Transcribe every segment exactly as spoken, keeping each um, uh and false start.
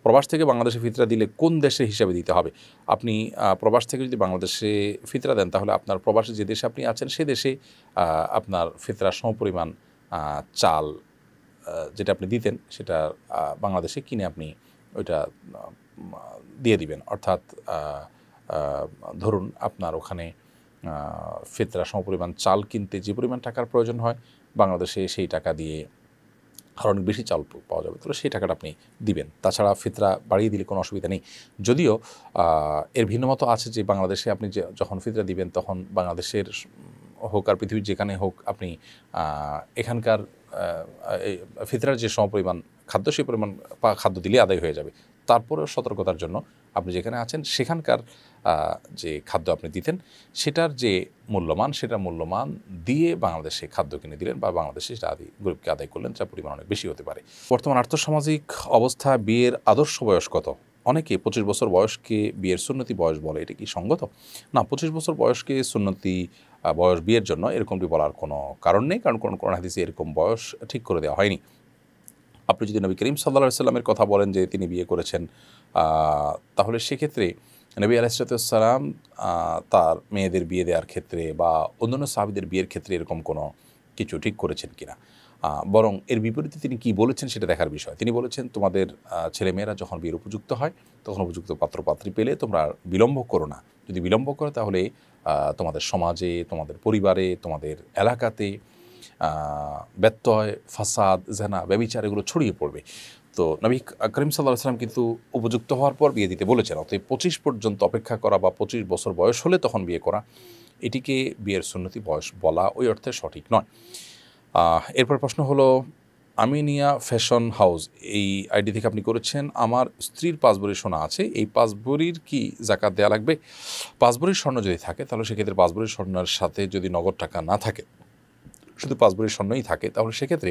প্রবাস থেকে বাংলাদেশে ফিতরা দিলে কোন দেশের হিসাবে দিতে হবে? আপনি প্রবাস থেকে যদি বাংলাদেশে ফিতরা দেন তাহলে আপনার প্রবাসে যে দেশে আপনি আছেন সে দেশে আপনার ফিতরার সমপরিমাণ চাল যেটা আপনি দিতেন সেটা বাংলাদেশে কিনে আপনি ওইটা দিয়ে দিবেন। অর্থাৎ ধরুন আপনার ওখানে ফিতরা সমপরিমাণ চাল কিনতে যে পরিমাণ টাকার প্রয়োজন হয় বাংলাদেশে সেই টাকা দিয়ে আর অনেক বেশি চাল পাওয়া যাবে, তাহলে সেই টাকাটা আপনি দিবেন। তাছাড়া ফিতরা বাড়িয়ে দিলে কোনো অসুবিধা নেই। যদিও এর ভিন্নমত আছে যে বাংলাদেশে আপনি যে যখন ফিতরা দিবেন তখন বাংলাদেশের হোক আর পৃথিবীর যেখানে হোক আপনি এখানকার ফিতরার যে সমপরিমাণ খাদ্য সেই পরিমাণ খাদ্য দিলে আদায় হয়ে যাবে। তারপরেও সতর্কতার জন্য আপনি যেখানে আছেন সেখানকার যে খাদ্য আপনি দিতেন সেটার যে মূল্যমান সেটা মূল্যমান দিয়ে বাংলাদেশে খাদ্য কিনে দিলেন বা বাংলাদেশে সেটা আদি গরিবকে আদায় করলেন, যার পরিমাণ অনেক বেশি হতে পারে। বর্তমান আর্থসামাজিক অবস্থা বিয়ের আদর্শ বয়স কত? অনেকে পঁচিশ বছর বয়সকে বিয়ের সুন্নতি বয়স বলে, এটা কি সঙ্গত? না, পঁচিশ বছর বয়সকে সুন্নতি বয়স বিয়ের জন্য এরকমটি বলার কোনো কারণ নেই, কারণ কোন কোরআন হাদিসে এরকম বয়স ঠিক করে দেওয়া হয়নি। আপনি যদি নবী করিম সাল্লাল্লাহু আলাইহি ওয়াসাল্লামের কথা বলেন যে তিনি বিয়ে করেছেন, তাহলে সেক্ষেত্রে নবী আলাইহিস সালাম তার মেয়েদের বিয়ে দেওয়ার ক্ষেত্রে বা অন্যান্য সাহাবীদের বিয়ের ক্ষেত্রে এরকম কোনো কিছু ঠিক করেছেন কিনা, বরং এর বিপরীতে তিনি কি বলেছেন সেটা দেখার বিষয়। তিনি বলেছেন তোমাদের ছেলেমেয়েরা যখন বিয়ের উপযুক্ত হয় তখন উপযুক্ত পাত্রপাত্রী পেলে তোমরা বিলম্ব করো না। যদি বিলম্ব করো তাহলে তোমাদের সমাজে, তোমাদের পরিবারে, তোমাদের এলাকাতে ব্যত্যয়, ফাসাদ, জেনা, ব্যভিচার এগুলো ছড়িয়ে পড়বে। তো নবী করিম সাল্লাল্লাহু আলাইহি ওয়াসাল্লাম কিন্তু উপযুক্ত হওয়ার পর বিয়ে দিতে বলেছেন। অতএব পঁচিশ পর্যন্ত অপেক্ষা করা বা পঁচিশ বছর বয়স হলে তখন বিয়ে করা, এটিকে বিয়ের সুন্নতি বয়স বলা ওই অর্থে সঠিক নয়। এরপর প্রশ্ন হলো, আমিনিয়া ফ্যাশন হাউস এই আইডি থেকে আপনি করেছেন, আমার স্ত্রীর পাঁচ ভরি সোনা আছে, এই পাঁচ ভরির কি জাকাত দেওয়া লাগবে? পাঁচ ভরির স্বর্ণ যদি থাকে তাহলে সেক্ষেত্রে পাঁচ ভরির স্বর্ণের সাথে যদি নগদ টাকা না থাকে, শুধু পাঁচ ভরির স্বর্ণই থাকে, তাহলে সেক্ষেত্রে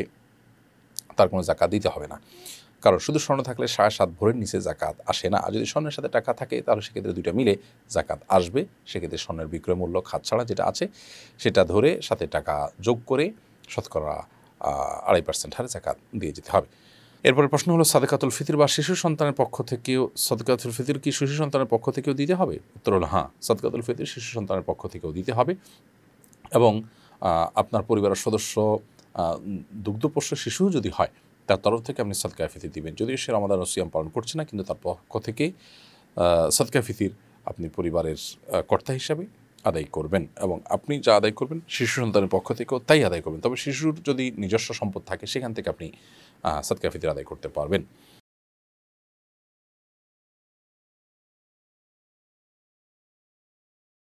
তার কোনো জাকাত দিতে হবে না। কারণ শুধু স্বর্ণ থাকলে সাড়ে সাত ভরির নিচে জাকাত আসে না। আর যদি স্বর্ণের সাথে টাকা থাকে তাহলে সেক্ষেত্রে দুইটা মিলে জাকাত আসবে। সেক্ষেত্রে স্বর্ণের বিক্রয় মূল্য খাত ছাড়া যেটা আছে সেটা ধরে সাথে টাকা যোগ করে শতকরা আড়াই পার্সেন্ট হারে জাকাত দিয়ে যেতে হবে। এরপরে প্রশ্ন হলো, সাদকাতুল ফিতর বা শিশু সন্তানের পক্ষ থেকেও সাদকাতুল ফিতর কি শিশু সন্তানের পক্ষ থেকেও দিতে হবে? উত্তর হলো হ্যাঁ, সাদকাতুল ফিতর শিশু সন্তানের পক্ষ থেকেও দিতে হবে এবং আপনার পরিবারের সদস্য দুগ্ধপোষ্য শিশু যদি হয় তার তরফ থেকে আপনি সাদকায়ে ফিতর দিবেন। যদিও সে রমাদান ও সিয়াম পালন করছে না, কিন্তু তার পক্ষ থেকে সাদকায়ে ফিতর আপনি পরিবারের কর্তা হিসাবে আদায় করবেন এবং আপনি যা আদায় করবেন শিশু সন্তানের পক্ষ থেকেও তাই আদায় করবেন। তবে শিশুর যদি নিজস্ব সম্পদ থাকে সেখান থেকে আপনি সাদকায়ে ফিতর আদায় করতে পারবেন।